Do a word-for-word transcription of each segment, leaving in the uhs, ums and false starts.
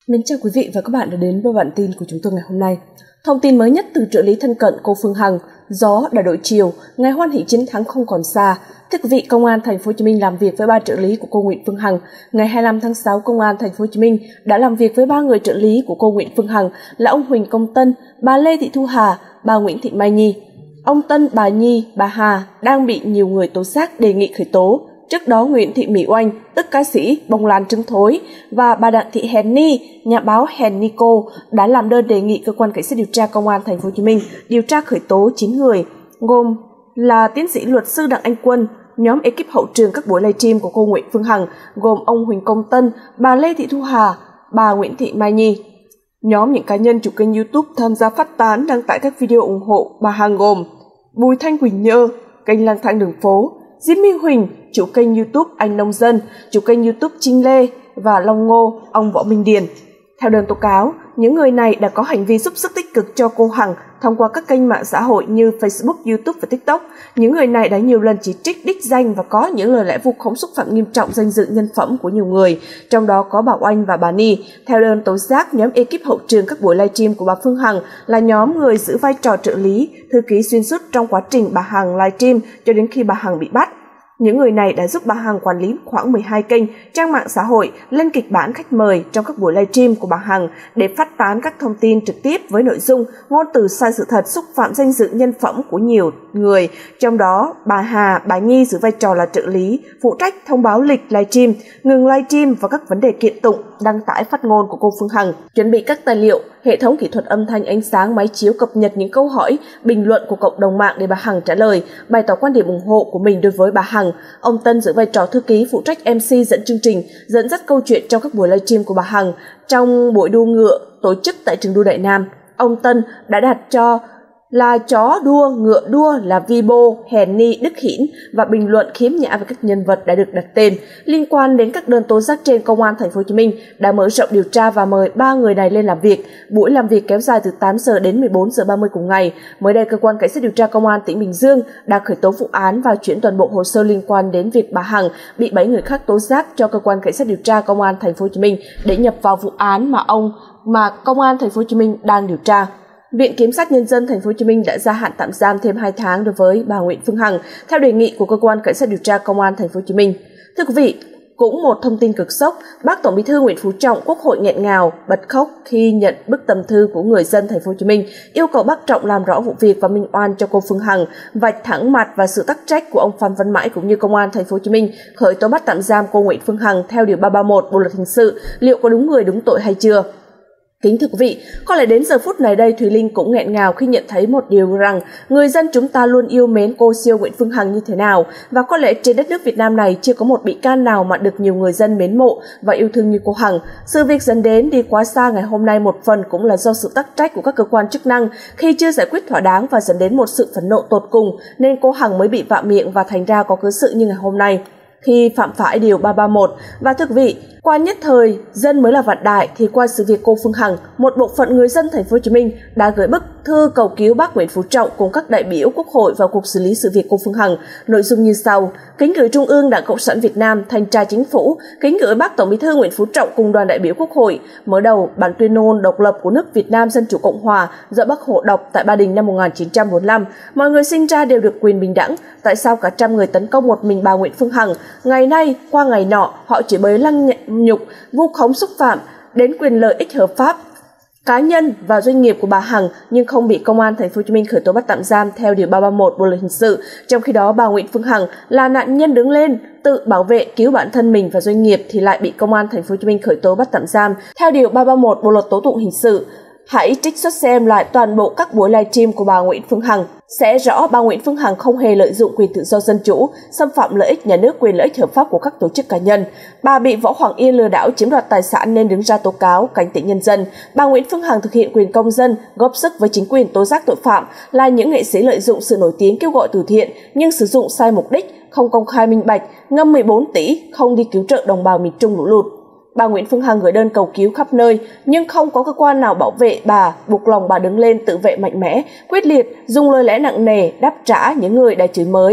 Mến chào quý vị và các bạn đã đến với bản tin của chúng tôi ngày hôm nay. Thông tin mới nhất từ trợ lý thân cận cô Phương Hằng: gió đã đổi chiều, ngày hoan hỷ chiến thắng không còn xa. Thưa quý vị, Công an Thành phố Hồ Chí Minh làm việc với ba trợ lý của cô Nguyễn Phương Hằng. Ngày hai mươi lăm tháng sáu, Công an Thành phố Hồ Chí Minh đã làm việc với ba người trợ lý của cô Nguyễn Phương Hằng là ông Huỳnh Công Tân, bà Lê Thị Thu Hà, bà Nguyễn Thị Mai Nhi. Ông Tân, bà Nhi, bà Hà đang bị nhiều người tố giác đề nghị khởi tố. Trước đó, Nguyễn Thị Mỹ Oanh, tức ca sĩ Bông Lan Trứng Thối, và bà Đặng Thị Hèn Ni, nhà báo Hèn Ni Cô, đã làm đơn đề nghị cơ quan cảnh sát điều tra Công an Thành phố Hồ Chí Minh điều tra khởi tố chín người, gồm là tiến sĩ luật sư Đặng Anh Quân, nhóm ekip hậu trường các buổi livestream của cô Nguyễn Phương Hằng gồm ông Huỳnh Công Tân, bà Lê Thị Thu Hà, bà Nguyễn Thị Mai Nhi. Nhóm những cá nhân chủ kênh YouTube tham gia phát tán đăng tải các video ủng hộ bà Hằng gồm Bùi Thanh Quỳnh Nhơ, kênh Lang Thang Đường Phố; Diêm My Huỳnh, chủ kênh YouTube Anh Nông Dân, chủ kênh YouTube Trinh Lê, và Long Ngô, ông Võ Minh Điền. Theo đơn tố cáo, những người này đã có hành vi giúp sức tích cực cho cô Hằng thông qua các kênh mạng xã hội như Facebook, YouTube và TikTok. Những người này đã nhiều lần chỉ trích, đích danh và có những lời lẽ vu khống xúc phạm nghiêm trọng danh dự nhân phẩm của nhiều người, trong đó có bà Oanh và bà Ni. Theo đơn tố giác, nhóm ekip hậu trường các buổi livestream của bà Phương Hằng là nhóm người giữ vai trò trợ lý, thư ký xuyên suốt trong quá trình bà Hằng livestream cho đến khi bà Hằng bị bắt. Những người này đã giúp bà Hằng quản lý khoảng mười hai kênh, trang mạng xã hội, lên kịch bản khách mời trong các buổi livestream của bà Hằng để phát tán các thông tin trực tiếp với nội dung, ngôn từ sai sự thật, xúc phạm danh dự nhân phẩm của nhiều người. Trong đó, bà Hà, bà Nhi giữ vai trò là trợ lý, phụ trách thông báo lịch livestream, ngừng livestream và các vấn đề kiện tụng, đăng tải phát ngôn của cô Phương Hằng, chuẩn bị các tài liệu, hệ thống kỹ thuật âm thanh, ánh sáng, máy chiếu, cập nhật những câu hỏi, bình luận của cộng đồng mạng để bà Hằng trả lời, bày tỏ quan điểm ủng hộ của mình đối với bà Hằng. Ông Tân giữ vai trò thư ký, phụ trách em xê dẫn chương trình, dẫn dắt câu chuyện trong các buổi livestream của bà Hằng. Trong buổi đua ngựa tổ chức tại trường đua Đại Nam, ông Tân đã đặt cho là chó đua, ngựa đua là Vibo, Hèn Ni, Đức Hiển và bình luận khiếm nhã về các nhân vật đã được đặt tên. Liên quan đến các đơn tố giác trên, Công an Thành phố Hồ Chí Minh đã mở rộng điều tra và mời ba người này lên làm việc. Buổi làm việc kéo dài từ tám giờ đến mười bốn giờ ba mươi cùng ngày. Mới đây, cơ quan cảnh sát điều tra Công an tỉnh Bình Dương đã khởi tố vụ án và chuyển toàn bộ hồ sơ liên quan đến việc bà Hằng bị bảy người khác tố giác cho cơ quan cảnh sát điều tra Công an Thành phố Hồ Chí Minh để nhập vào vụ án mà ông mà Công an Thành phố Hồ Chí Minh đang điều tra. Viện Kiểm sát Nhân dân Thành phố Hồ Chí Minh đã gia hạn tạm giam thêm hai tháng đối với bà Nguyễn Phương Hằng theo đề nghị của cơ quan cảnh sát điều tra Công an Thành phố Hồ Chí Minh. Thưa quý vị, cũng một thông tin cực sốc, Bác Tổng Bí thư Nguyễn Phú Trọng Quốc hội nghẹn ngào, bật khóc khi nhận bức tầm thư của người dân Thành phố Hồ Chí Minh yêu cầu Bác Trọng làm rõ vụ việc và minh oan cho cô Phương Hằng, vạch thẳng mặt và sự tắc trách của ông Phan Văn Mãi cũng như Công an Thành phố Hồ Chí Minh khởi tố bắt tạm giam cô Nguyễn Phương Hằng theo điều ba trăm ba mươi mốt Bộ luật hình sự. Liệu có đúng người đúng tội hay chưa? Kính thưa quý vị, có lẽ đến giờ phút này đây, Thùy Linh cũng nghẹn ngào khi nhận thấy một điều rằng người dân chúng ta luôn yêu mến cô siêu Nguyễn Phương Hằng như thế nào, và có lẽ trên đất nước Việt Nam này chưa có một bị can nào mà được nhiều người dân mến mộ và yêu thương như cô Hằng. Sự việc dẫn đến đi quá xa ngày hôm nay một phần cũng là do sự tắc trách của các cơ quan chức năng khi chưa giải quyết thỏa đáng và dẫn đến một sự phẫn nộ tột cùng, nên cô Hằng mới bị vạ miệng và thành ra có cớ sự như ngày hôm nay khi phạm phải điều ba trăm ba mươi mốt. Và thưa quý vị, qua nhất thời dân mới là vạn đại, thì qua sự việc cô Phương Hằng, một bộ phận người dân Thành phố Hồ Chí Minh đã gửi bức thư cầu cứu bác Nguyễn Phú Trọng cùng các đại biểu Quốc hội vào cuộc xử lý sự việc cô Phương Hằng. Nội dung như sau: kính gửi Trung ương Đảng Cộng sản Việt Nam, Thanh tra Chính phủ, kính gửi bác Tổng Bí thư Nguyễn Phú Trọng cùng đoàn đại biểu Quốc hội. Mở đầu, bản tuyên ngôn độc lập của nước Việt Nam Dân chủ Cộng hòa do Bác Hồ đọc tại Ba Đình năm một nghìn chín trăm bốn mươi lăm. Mọi người sinh ra đều được quyền bình đẳng. Tại sao cả trăm người tấn công một mình bà Nguyễn Phương Hằng? Ngày nay qua ngày nọ, họ chỉ bới lăng nhục, vu khống xúc phạm đến quyền lợi ích hợp pháp cá nhân và doanh nghiệp của bà Hằng, nhưng không bị Công an Thành phố Hồ Chí Minh khởi tố bắt tạm giam theo điều ba trăm ba mươi mốt Bộ luật hình sự. Trong khi đó, bà Nguyễn Phương Hằng là nạn nhân đứng lên tự bảo vệ, cứu bản thân mình và doanh nghiệp thì lại bị Công an Thành phố Hồ Chí Minh khởi tố bắt tạm giam theo điều ba trăm ba mươi mốt Bộ luật tố tụng hình sự. Hãy trích xuất xem lại toàn bộ các buổi livestream của bà Nguyễn Phương Hằng, sẽ rõ bà Nguyễn Phương Hằng không hề lợi dụng quyền tự do dân chủ, xâm phạm lợi ích nhà nước, quyền lợi ích hợp pháp của các tổ chức cá nhân. Bà bị Võ Hoàng Yên lừa đảo chiếm đoạt tài sản nên đứng ra tố cáo, cảnh tỉnh nhân dân. Bà Nguyễn Phương Hằng thực hiện quyền công dân, góp sức với chính quyền tố giác tội phạm, là những nghệ sĩ lợi dụng sự nổi tiếng kêu gọi từ thiện nhưng sử dụng sai mục đích, không công khai minh bạch, ngâm mười bốn tỷ, không đi cứu trợ đồng bào miền Trung lũ lụt. Bà Nguyễn Phương Hằng gửi đơn cầu cứu khắp nơi nhưng không có cơ quan nào bảo vệ bà, buộc lòng bà đứng lên tự vệ mạnh mẽ, quyết liệt, dùng lời lẽ nặng nề đáp trả những người đã chửi bới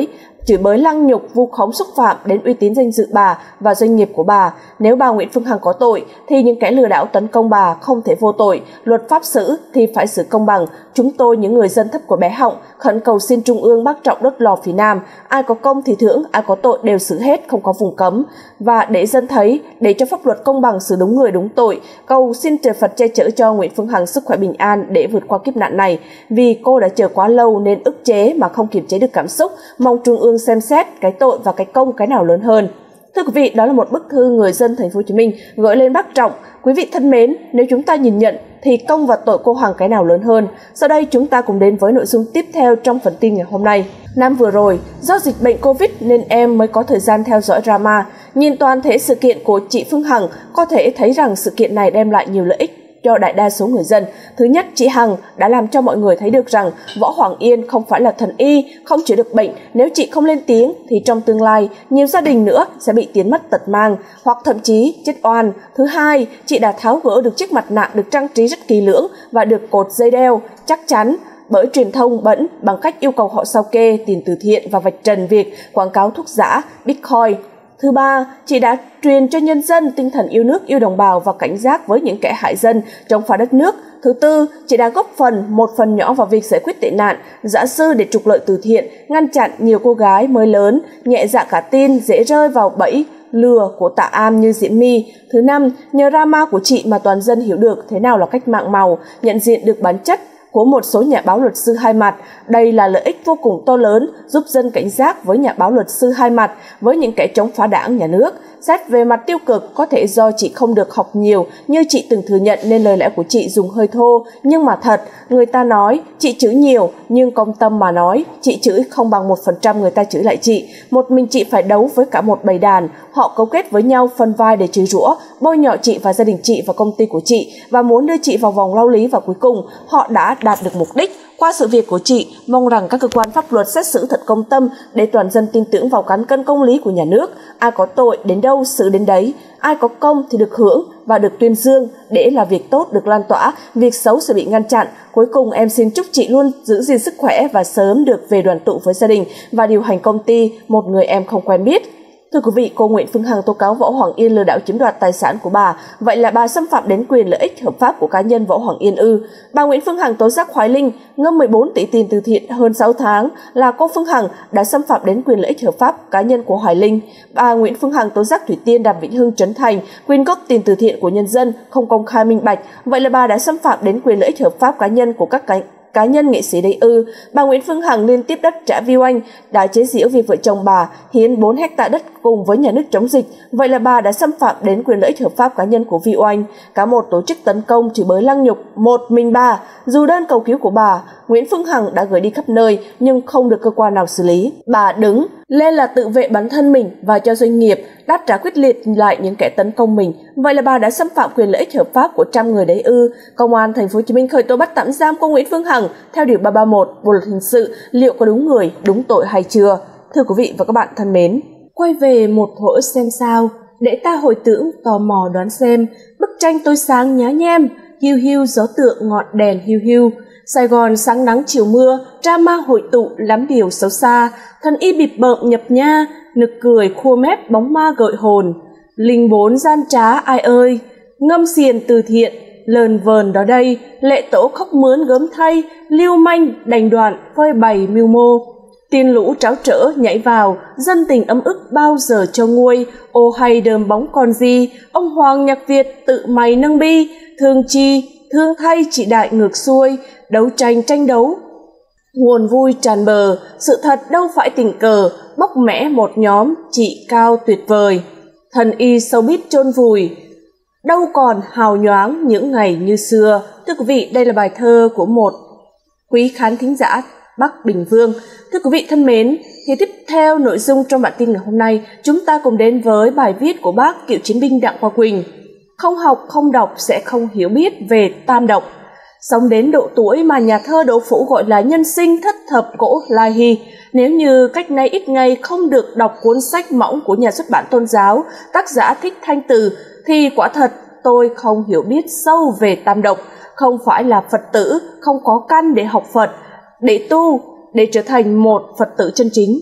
chửi bới lăng nhục, vu khống xúc phạm đến uy tín danh dự bà và doanh nghiệp của bà. Nếu bà Nguyễn Phương Hằng có tội thì những kẻ lừa đảo tấn công bà không thể vô tội, luật pháp xử thì phải xử công bằng. Chúng tôi, những người dân thấp của bé họng, khẩn cầu xin Trung ương bác trọng đốt lò phía Nam, ai có công thì thưởng, ai có tội đều xử hết, không có vùng cấm. Và để dân thấy, để cho pháp luật công bằng xử đúng người đúng tội, cầu xin trời Phật che chở cho Nguyễn Phương Hằng sức khỏe bình an để vượt qua kiếp nạn này, vì cô đã chờ quá lâu nên ức chế mà không kiềm chế được cảm xúc. Mong Trung ương xem xét cái tội và cái công cái nào lớn hơn. Thưa quý vị, đó là một bức thư người dân Thành phố Hồ Chí Minh gửi lên bác Trọng. Quý vị thân mến, nếu chúng ta nhìn nhận thì công và tội cô Hằng cái nào lớn hơn? Sau đây chúng ta cùng đến với nội dung tiếp theo trong phần tin ngày hôm nay. Năm vừa rồi, do dịch bệnh Covid nên em mới có thời gian theo dõi drama. Nhìn toàn thể sự kiện của chị Phương Hằng, có thể thấy rằng sự kiện này đem lại nhiều lợi ích cho đại đa số người dân. Thứ nhất, chị Hằng đã làm cho mọi người thấy được rằng Võ Hoàng Yên không phải là thần y, không chữa được bệnh. Nếu chị không lên tiếng thì trong tương lai nhiều gia đình nữa sẽ bị tiến mất tật mang hoặc thậm chí chết oan. Thứ hai, chị đã tháo gỡ được chiếc mặt nạ được trang trí rất kỳ lưỡng và được cột dây đeo chắc chắn bởi truyền thông bẩn bằng cách yêu cầu họ sao kê tiền từ thiện và vạch trần việc quảng cáo thuốc giả, Bitcoin. Thứ ba, chị đã truyền cho nhân dân tinh thần yêu nước, yêu đồng bào và cảnh giác với những kẻ hại dân chống phá đất nước. Thứ tư, chị đã góp phần một phần nhỏ vào việc giải quyết tệ nạn, dã sư để trục lợi từ thiện, ngăn chặn nhiều cô gái mới lớn, nhẹ dạ cả tin, dễ rơi vào bẫy lừa của Tạ Am như Diễm My. Thứ năm, nhờ drama của chị mà toàn dân hiểu được thế nào là cách mạng màu, nhận diện được bản chất của một số nhà báo luật sư hai mặt. Đây là lợi ích vô cùng to lớn, giúp dân cảnh giác với nhà báo luật sư hai mặt, với những kẻ chống phá đảng, nhà nước. Xét về mặt tiêu cực, có thể do chị không được học nhiều như chị từng thừa nhận nên lời lẽ của chị dùng hơi thô. Nhưng mà thật, người ta nói chị chửi nhiều, nhưng công tâm mà nói, chị chửi không bằng một phần trăm người ta chửi lại chị. Một mình chị phải đấu với cả một bầy đàn. Họ cấu kết với nhau phân vai để chửi rủa, bôi nhọ chị và gia đình chị và công ty của chị và muốn đưa chị vào vòng lao lý, và cuối cùng họ đã đạt được mục đích. Qua sự việc của chị, mong rằng các cơ quan pháp luật xét xử thật công tâm để toàn dân tin tưởng vào cán cân công lý của nhà nước. Ai có tội đến đâu xử đến đấy, ai có công thì được hưởng và được tuyên dương, để là việc tốt được lan tỏa, việc xấu sẽ bị ngăn chặn. Cuối cùng em xin chúc chị luôn giữ gìn sức khỏe và sớm được về đoàn tụ với gia đình và điều hành công ty một người em không quen biết. Thưa quý vị, cô Nguyễn Phương Hằng tố cáo Võ Hoàng Yên lừa đảo chiếm đoạt tài sản của bà. Vậy là bà xâm phạm đến quyền lợi ích hợp pháp của cá nhân Võ Hoàng Yên ư? Bà Nguyễn Phương Hằng tố giác Hoài Linh ngâm mười bốn tỷ tiền từ thiện hơn sáu tháng là cô Phương Hằng đã xâm phạm đến quyền lợi ích hợp pháp cá nhân của Hoài Linh. Bà Nguyễn Phương Hằng tố giác Thủy Tiên, Đàm Vĩnh Hưng, Trấn Thành quyên góp tiền từ thiện của nhân dân không công khai minh bạch. Vậy là bà đã xâm phạm đến quyền lợi ích hợp pháp cá nhân của các cá cá nhân nghệ sĩ đấy ư? Bà Nguyễn Phương Hằng liên tiếp đất trả view Anh đã chế giễu việc vợ chồng bà hiến bốn hectare đất cùng với nhà nước chống dịch. Vậy là bà đã xâm phạm đến quyền lợi ích hợp pháp cá nhân của view Anh. Cả một tổ chức tấn công chửi bới lăng nhục một mình bà. Dù đơn cầu cứu của bà Nguyễn Phương Hằng đã gửi đi khắp nơi nhưng không được cơ quan nào xử lý. Bà đứng lên là tự vệ bản thân mình và cho doanh nghiệp đáp trả quyết liệt lại những kẻ tấn công mình. Vậy là bà đã xâm phạm quyền lợi ích hợp pháp của trăm người đấy ư? Công an Thành phố Hồ Chí Minh khởi tố bắt tạm giam cô Nguyễn Phương Hằng theo điều ba ba mốt Bộ luật hình sự, liệu có đúng người, đúng tội hay chưa? Thưa quý vị và các bạn thân mến, quay về một thuở xem sao để ta hồi tưởng, tò mò đoán xem bức tranh tối sáng nhá nhem, hiu hiu gió tượng ngọn đèn hiu hiu. Sài Gòn sáng nắng chiều mưa, drama hội tụ lắm điều xấu xa, thần y bịp bợm nhập nha, nực cười khua mép bóng ma gợi hồn. Linh bốn gian trá ai ơi, ngâm xiền từ thiện, lờn vờn đó đây, lệ tổ khóc mướn gớm thay, lưu manh đành đoạn phơi bày mưu mô. Tiên lũ tráo trở nhảy vào, dân tình ấm ức bao giờ cho nguôi, ô hay đơm bóng còn gì, ông Hoàng Nhạc Việt tự mày nâng bi, thương chi, thương thay chỉ đại ngược xuôi, đấu tranh tranh đấu. Nguồn vui tràn bờ, sự thật đâu phải tình cờ, bóc mẽ một nhóm chị cao tuyệt vời. Thần y showbiz chôn vùi, đâu còn hào nhoáng những ngày như xưa. Thưa quý vị, đây là bài thơ của một quý khán thính giả Bắc Bình Vương. Thưa quý vị thân mến, thì tiếp theo nội dung trong bản tin ngày hôm nay, chúng ta cùng đến với bài viết của bác cựu chiến binh Đặng Hoa Quỳnh. Không học, không đọc sẽ không hiểu biết về tam độc. Sống đến độ tuổi mà nhà thơ Đỗ Phủ gọi là nhân sinh thất thập cổ lai hy. Nếu như cách nay ít ngày không được đọc cuốn sách mỏng của nhà xuất bản tôn giáo, tác giả Thích Thanh Từ, thì quả thật tôi không hiểu biết sâu về tam độc. Không phải là Phật tử, không có căn để học Phật, để tu, để trở thành một Phật tử chân chính.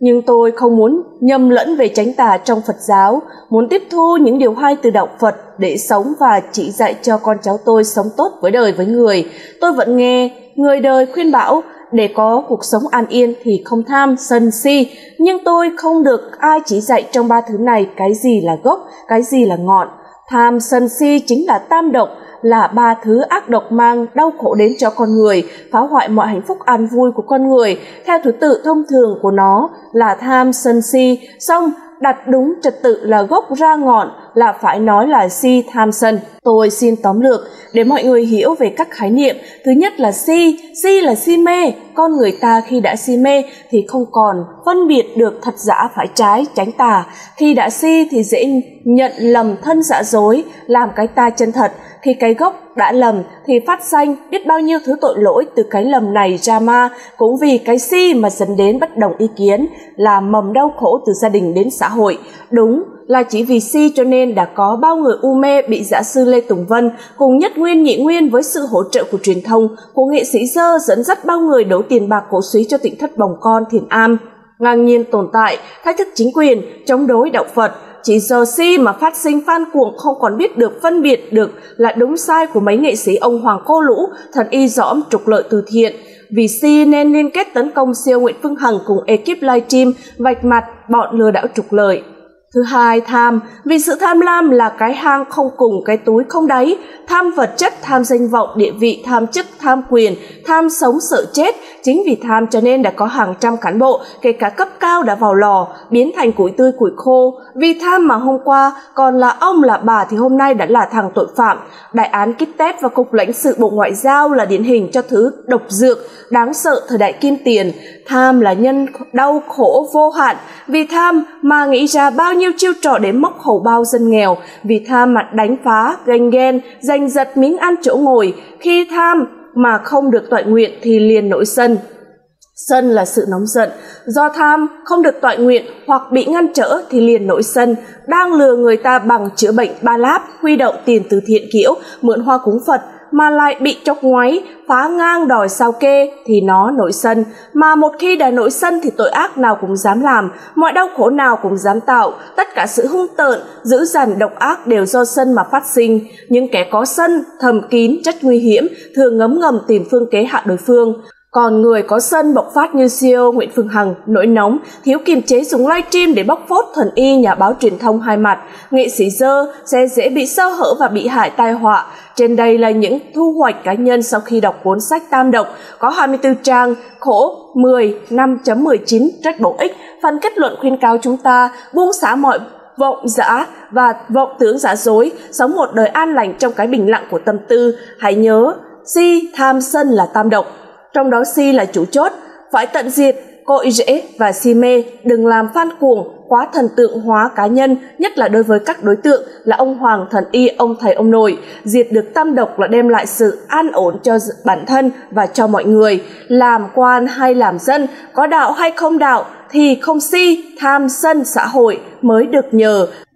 Nhưng tôi không muốn nhầm lẫn về chánh tà trong Phật giáo, muốn tiếp thu những điều hay từ đạo Phật để sống và chỉ dạy cho con cháu tôi sống tốt với đời với người. Tôi vẫn nghe người đời khuyên bảo để có cuộc sống an yên thì không tham, sân, si, nhưng tôi không được ai chỉ dạy trong ba thứ này cái gì là gốc, cái gì là ngọn. Tham, sân, si chính là tam độc, là ba thứ ác độc mang đau khổ đến cho con người, phá hoại mọi hạnh phúc an vui của con người. Theo thứ tự thông thường của nó là tham, sân, si, xong đặt đúng trật tự là gốc ra ngọn là phải nói là si, tham, sân. Tôi xin tóm lược để mọi người hiểu về các khái niệm. Thứ nhất là si, si là si mê. Con người ta khi đã si mê thì không còn phân biệt được thật giả phải trái, chánh tà. Khi đã si thì dễ nhận lầm thân giả dối, làm cái ta chân thật. Khi cái gốc đã lầm thì phát sanh biết bao nhiêu thứ tội lỗi từ cái lầm này ra ma. Cũng vì cái si mà dẫn đến bất đồng ý kiến, là mầm đau khổ từ gia đình đến xã hội. Đúng là chỉ vì si cho nên đã có bao người u mê bị Giáo sư Lê Tùng Vân cùng Nhất Nguyên Nhị Nguyên với sự hỗ trợ của truyền thông, của nghệ sĩ dơ dẫn dắt bao người đổ tiền bạc cổ súy cho tỉnh thất Bồng Con, Thiền Am. Ngang nhiên tồn tại, thách thức chính quyền, chống đối đạo Phật. Chỉ giờ si mà phát sinh fan cuồng không còn biết được phân biệt được là đúng sai của mấy nghệ sĩ ông Hoàng Cô Lũ, thần y dõm trục lợi từ thiện. Vì si nên liên kết tấn công siêu Nguyễn Phương Hằng cùng ekip livestream vạch mặt bọn lừa đảo trục lợi. Thứ hai, tham. Vì sự tham lam là cái hang không cùng, cái túi không đáy. Tham vật chất, tham danh vọng, địa vị, tham chức, tham quyền, tham sống sợ chết. Chính vì tham cho nên đã có hàng trăm cán bộ, kể cả cấp cao đã vào lò, biến thành củi tươi củi khô. Vì tham mà hôm qua còn là ông là bà thì hôm nay đã là thằng tội phạm. Đại án Kít Tét và Cục lãnh sự Bộ Ngoại giao là điển hình cho thứ độc dược đáng sợ thời đại kim tiền. Tham là nhân đau khổ vô hạn. Vì tham mà nghĩ ra bao nhiêu chiêu trò để móc hầu bao dân nghèo. Vì tham mà đánh phá, ganh ghen, giành giật miếng ăn chỗ ngồi. Khi tham mà không được toại nguyện thì liền nổi sân. Sân là sự nóng giận. Do tham không được toại nguyện hoặc bị ngăn trở thì liền nổi sân. Đang lừa người ta bằng chữa bệnh ba láp, huy động tiền từ thiện kiễu, mượn hoa cúng Phật, mà lại bị chọc ngoáy, phá ngang đòi sao kê thì nó nổi sân. Mà một khi đã nổi sân thì tội ác nào cũng dám làm, mọi đau khổ nào cũng dám tạo. Tất cả sự hung tợn, dữ dằn, độc ác đều do sân mà phát sinh. Những kẻ có sân thầm kín rất nguy hiểm, thường ngấm ngầm tìm phương kế hạ đối phương. Còn người có sân bộc phát như siêu Nguyễn Phương Hằng, nổi nóng, thiếu kiềm chế dùng livestream để bóc phốt thần y, nhà báo truyền thông hai mặt, nghệ sĩ dơ sẽ dễ bị sơ hở và bị hại tai họa. Trên đây là những thu hoạch cá nhân sau khi đọc cuốn sách Tam Độc, có hai mươi tư trang, khổ mười, năm chấm mười chín, rất bổ ích. Phần kết luận khuyên cáo chúng ta buông xả mọi vọng dã và vọng tưởng giả dối, sống một đời an lành trong cái bình lặng của tâm tư. Hãy nhớ, si, tham, sân là tam độc. Trong đó si là chủ chốt, phải tận diệt, cội rễ và si mê. Đừng làm fan cuồng, quá thần tượng hóa cá nhân, nhất là đối với các đối tượng là ông Hoàng, thần y, ông thầy, ông nội. Diệt được tam độc là đem lại sự an ổn cho bản thân và cho mọi người. Làm quan hay làm dân, có đạo hay không đạo thì không si, tham, sân xã hội mới được nhờ.